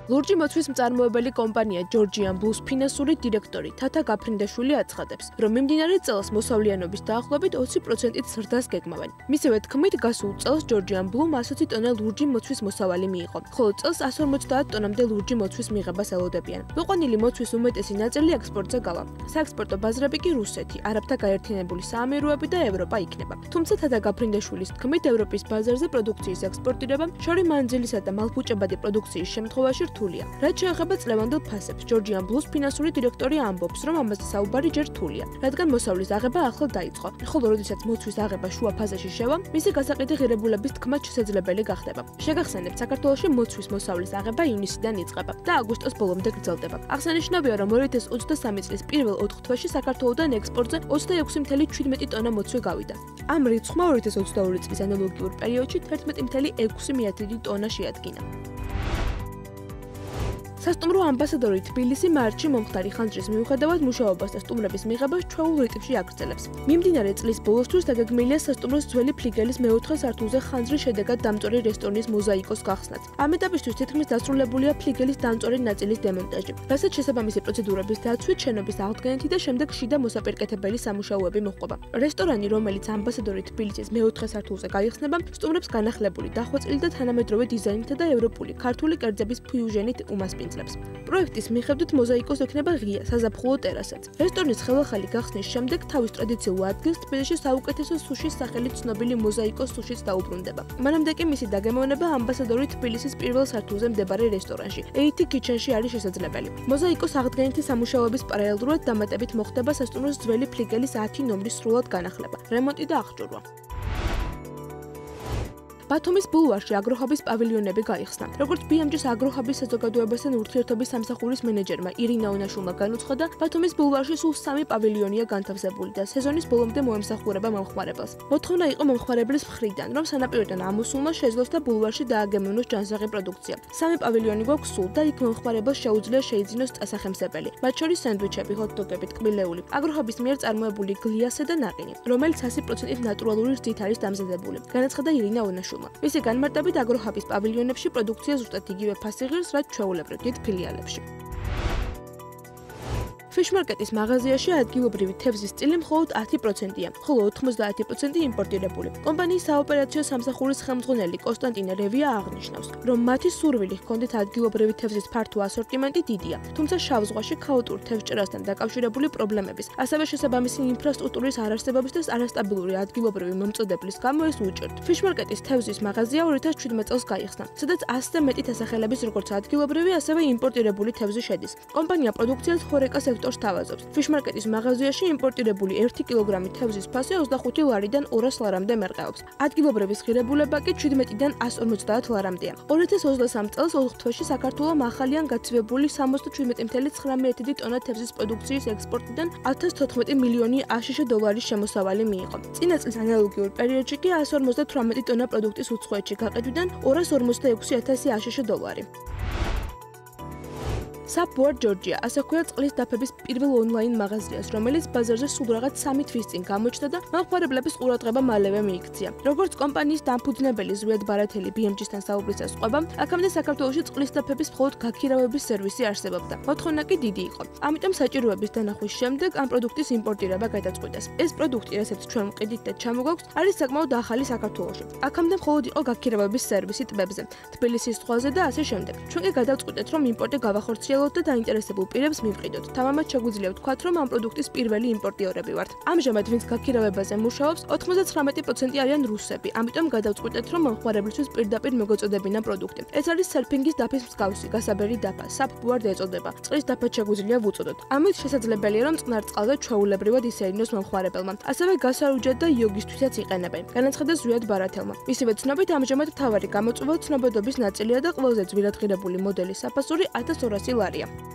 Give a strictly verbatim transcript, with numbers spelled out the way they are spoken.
ლურჯი მოცვის მწარმოებელი კომპანია Georgian Blues ფინანსური დირექტორი თათა გაფრინდაშვილი აცხადებს, რომ მიმდინარე წელს მოსავლიანობის დაახლოებით ოცი პროცენტით ზრდას გეგმავენ. მისივე თქმით, გასულ წელს Georgian Blue ასოცი ტონა ლურჯი მოცვის მოსავალი მიიღო, ხოლო წელს εκατს ორმოცდაათ ტონამდე ლურჯი მოცვის მიღებას ელოდებიან. მოყვანილი მოცვის უმეტესი ნაწილი ექსპორტზე გავა. საექსპორტო ბაზრები კი რუსეთი, არაბთა გაერთიანებული საამიროები და ევროპა იქნება. თუმცა თათა გაფრინდაშვილის თქმით, ევროპის ბაზარზე პროდუქციის ექსპორტირება შორი მანძილისა და მალბუჭებადი პროდუქციის შემთხვევაში რთულია. რაც შეეხება წლევანდელ ფასებს, Georgian Blues ფინანსური დირექტორი ამბობს, რომ ამაზე საუბარი ჯერ რთულია, რადგან მოსავლის აღება ახლა დაიწყო, ხოლო როდესაც მოცვის აღება შუა ფაზაში შევა, მისი გასაყიდი ღირებულების თქმა შესაძლებელი გახდება. შეგახსენებთ, საქართველოში მოცვის მოსავლის აღება ივნისიდან იწყება და აგვისტოს ბოლომდე გრძელდება. აღსანიშნავია, რომ ორი ათას ოცდასამი წლის პირველ ოთხ თვეში საქართველოდან ექსპორტზე ოცდაექვსი წუთი შვიდმეტი ტონა მოცვი გავიდა. ამ რიცხვმა ორი ათას ოცდაორი წლის ანალოგიურ პერიოდში თერთმეტი წუთი ექვსი ტონა შეადგინა. სასტუმრო ამბასადორი თბილისი მარტში მომხდარი ხანძრის მიუხედავად მუშაობას და სტუმრების მიღებას ჩვეულ რიტმში აგრძელებს. მიმდინარე წლის ბოლოსთვის დაგეგმილია სასტუმროს ძველი ფლიგელის მეოთხე სართულზე ხანძრის შედეგად დამწვარი რესტორნის მოზაიკოს გახსნაც. ამ ეტაპისთვის თითქმის დასრულებულია ფლიგელის დამწვარი ნაწილის დემონტაჟი, რასაც შესაბამისი პროცედურების დაცვით შენობის აღდგენითი და შემდეგ შიდა მოსაპირკეთებელი სამუშაოები მოჰყვება. რესტორანი, რომელიც ამბასადორი თბილისის მეოთხე სართულზე გაიხსნება, სტუმრებს განახლებული, დახვეწილი და თანამედროვე დიზაინითა და ევროპული, ქართული კერძების ფიუჟენით უმასპინძლებს. პროექტის მიხედვით მოზაიკოს ექნება ღია, საზაფხულო ტერასაც. რესტორნის ხელახალი გახსნის შემდეგ თავის ტრადიციულ ადგილს თბილისში საუკეთესო სუშის სახელით ცნობილი მოზაიკოს სუშიც დაუბრუნდება. მანამდე კი მისი დაგემოვნება ამბასადორი თბილისის პირველ სართულზე მდებარე რესტორანში, ეითი კიჩენში არის შესაძლებელი. მოზაიკოს აღდგენითი სამუშაოების პარალელურად დამატებით მოხდება სასტუმროს ძველი ფლიგელის ათი ნომრის სრულად განახლება, რემონტი და აღჭურვა. ბათუმის ბულვარში აგროჰაბის პავილიონები გაიხსნა. როგორც ბი ემ ჯის აგროჰაბის საზოგადოებასთან ურთიერთობის სამსახურის მენეჯერმა ირინა ონაშულმა განუცხადა, ბათუმის ბულვარში სულ სამი პავილიონია განთავსებული და სეზონის ბოლომდე მოემსახურება მომხმარებელს. მოთხოვნა იყო მომხმარებლის მხრიდან, რომ სანაპიროდან ამოსულმა შეძლოს და ბულვარში დააგემოვნოს ჯანსაღი პროდუქცია. სამი პავილიონი გვაქვს სულ და იქ მომხმარებელს შეუძლია შეიძინოს წასახემსებელი, მათ შორის სენდვიჩები, ჰოთ-დოგები, ტკბილეული, აგროჰაბის მიერ წარმოებული გლიასე და ნაყინი, რომელიც ასი პროცენტით ნატურალური რძით არის დამზადებული, განაცხადა ირინა ონაშულმა. მისი განმარტებით აგროჰაბის პავილიონებში პროდუქცია ზუსტად იგივე ფასი ღირს, რაც ჩვეულებრივ დიდ ფილიალებში. ფიშმარკეტის მაღაზიაში ადგილობრივი თევზის წილი მხოლოდ ათი პროცენტია, ხოლო ოთხმოცდაათი პროცენტი იმპორტირებული. კომპანიის საოპერაციო სამსახურის ხელმძღვანელი კონსტანტინე რევია აღნიშნავს, რომ მათი სურვილი ჰქონდეთ ადგილობრივი თევზის ფართო ასორტიმენტი დიდია, თუმცა შავ ზღვაში ქაოტურ თევზჭერასთან დაკავშირებული პრობლემების, ასევე შესაბამისი ინფრასტრუქტურის არარსებობის და არასტაბილური ადგილობრივი მომწოდების გამო ეს უჭირთ. ფიშმარკეტის თევზის მაღაზია ორი ათას შვიდმეტ წელს გაიხსნა, სადაც ასზე მეტი დასახელების როგორც ადგილობრივი, ასევე იმპორტირებული თევზი შედის. კომპანია პროდუქციას ჰორეკა სექტორში თავაზობს. ფიშმარკეტის მაღაზიაში იმპორტირებული ერთი კილოგრამი თევზის ფასი ოცდახუთი ლარიდან ორას ლარამდე მერყეობს. ადგილობრივი ღირებულება კი შვიდმეტიდან εκατს ორმოცდაათ ლარამდეა. ორი ათას ოცდასამ წელს ოთხ თვეში საქართველომ ახალიან გაცივებული სამოცდაშვიდმეტი წუთი ცხრამეტი ტონა თევზის პროდუქციის ექსპორტიდან ათას თოთხმეტი მილიონი აშშ დოლარის შემოსავალი მიიღო. წინა წლის ანალოგიურ პერიოდში კი εκατს ორმოცდათვრამეტი ტონა პროდუქტის უცხოეთში გაყიდვიდან ორას ორმოცდაექვსი ათასი აშშ დოლარი. Subword Georgia, ასე ქვია წყლის დაფების პირველ ონლაინ მაღაზიას, რომელიც ბაზარზე სულ რაღაც სამი თვის წინ გამოჩნდა და მომხმარებლების ყურადღება მალევე მიიქცია. როგორც კომპანიის დამფუძნებელი ზვიად ბარათელი ბი ემ ჯისთან საუბრისას ყვება, აქამდე საქართველოში წყლის დაფების მხოლოდ გაქირავების სერვისი არსებობდა. მოთხოვნა კი დიდი იყო. ამიტომ საჭიროების დანახვის შემდეგ ამ პროდუქტის იმპორტირება გადაწყვიტეს. ეს პროდუქტი, რასაც ჩვენ ვყიდით და ჩამოგვაქვს, არის საკმაოდ ახალი საქართველოში. აქამდე მხოლოდ იყო გაქირავების სერვისი ტბებზე, თბილისის ზღვაზე და ასე შემდეგ. ჩვენ კი გადავწყვიტეთ, რომ იმპორტი გავახორციელოთ და დაინტერესებულ პირებს მივყიდოთ. თამამად შეგვიძლია ვთქვათ, რომ ამ პროდუქტის პირველი იმპორტიორები ვართ. ამჟამად ვინც გაქირავებაზე მუშაობს, ოცდათხმეტი პროცენტი არიან რუსები. ამიტომ გადავწყვიტეთ, რომ მომხმარებლისთვის პირდაპირ მოგეწოდებინა პროდუქტი. ეს არის სერფინგის დაფის მსგავსი, გასაბერი დაფა, Subword ეწოდება. წყლის დაფა შეგვიძლია ვუწოდოთ. ამით შესაძლებელია, რომ წყნარ წყალზე ჩვეულებრივად ისეირნოს მომხმარებელმა. ასევე გასარუჯად და იოგისთვისაც იყენებენ. განაცხადა ზვიად ბარათელმა. მისივე ცნობით, ამჟამად მთავარი გამოწვევა ცნობადობის ნაწილია და ყველაზე ძვირადღირებული მოდელის საფასური ათას ორასი ლარია.